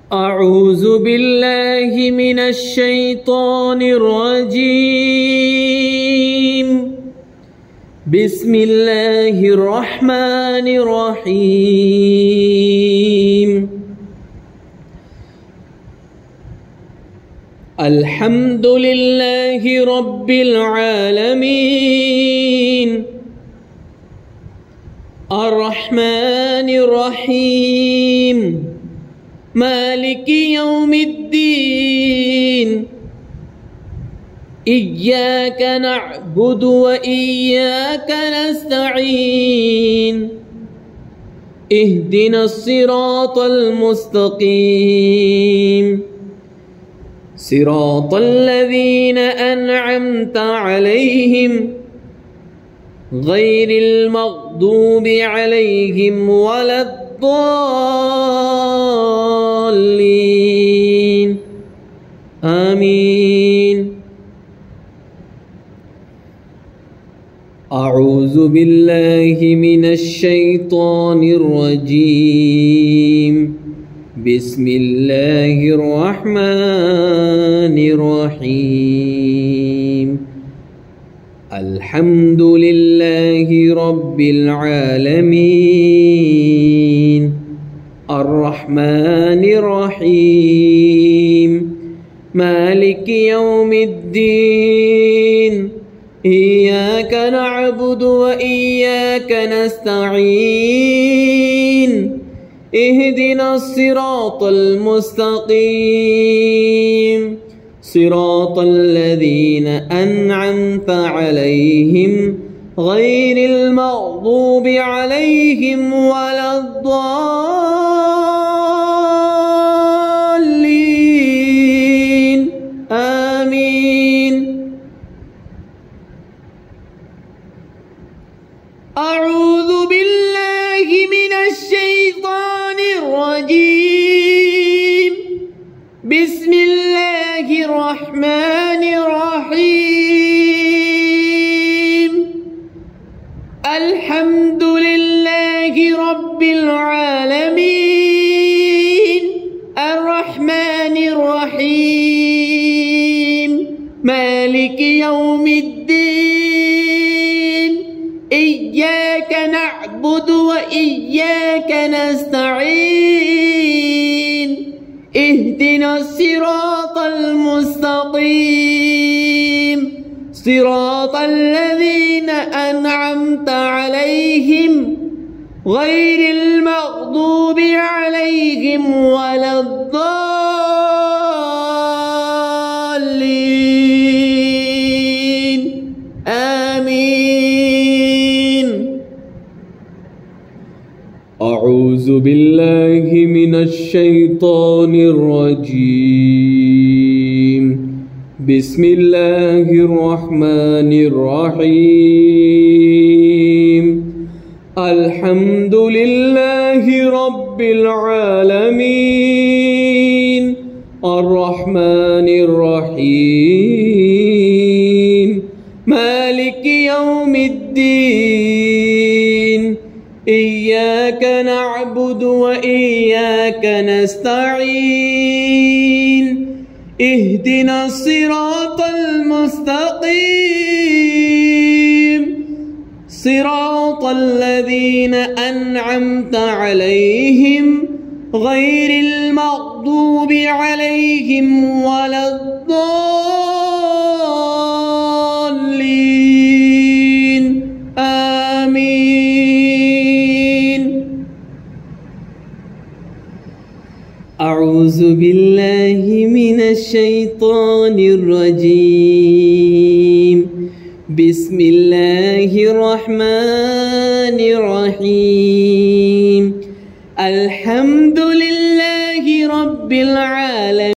أعوذ بالله من الشيطان الرجيم. بسم الله الرحمن الرحيم. الحمد لله رب العالمين الرحمن الرحيم مالك يوم الدين. إياك نعبد وإياك نستعين. اهدنا الصراط المستقيم صراط الذين أنعمت عليهم غير المغضوب عليهم ولا الضالين. آمين. أعوذ بالله من الشيطان الرجيم. بسم الله الرحمن الرحيم. الحمد لله رب العالمين الرحمن الرحيم مالك يوم الدين. إياك نعبد وإياك نستعين. اهدنا الصراط المستقيم صراط الذين أنعمت عليهم غير المغضوب عليهم ولا الضالين. آمين. أعوذ بالله من الشيطان الرجيم. بسم الله الرحمن الرحيم. الحمد لله رب العالمين الرحمن الرحيم مالك يوم الدين. إياك نعبد وإياك نستعين. اهدنا الصراط المستقيم صراط الذين أنعمت عليهم غير المغضوب عليهم ولا الضالين. آمين. أعوذ بالله من الشيطان الرجيم. بسم الله الرحمن الرحيم. الحمد لله رب العالمين الرحمن الرحيم مالك يوم الدين. إياك نعبد وإياك نستعين. اهدنا الصراط المستقيم صراط الذين أنعمت عليهم غير المغضوب عليهم ولا الضالين. آمين. أعوذ بالله من الشيطان الرجيم. بسم الله الرحمن الرحيم. الحمد لله رب العالمين.